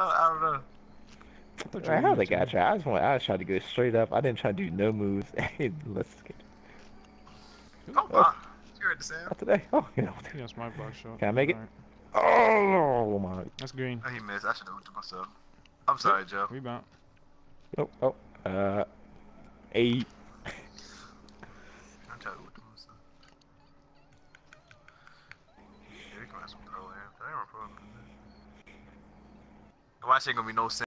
I don't know. I thought you were Right, leaving how it they to got me. you? I just tried to go straight up. I didn't try to do no moves. Hey, let's get. Oh Oh, my. You heard the sound? not today. Oh, you know. He got my box shot. Can I make it? Alright. Oh my. That's green. Oh, he missed. I should have looked at myself. I'm Yep. sorry, Joe. Rebound. Oh, oh. 8. I'm trying to look at myself. Yeah, we can have some pro air. But I ain't pro. Why ain't gonna be no sense.